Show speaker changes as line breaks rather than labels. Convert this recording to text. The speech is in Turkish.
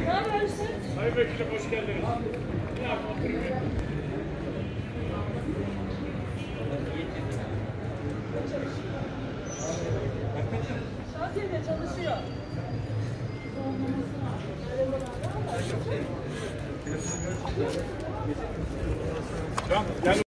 Ne habersin?
Sayın Vekilim hoş geldiniz. Ne yapalım?
Şantiyede çalışıyor.
Can, gel.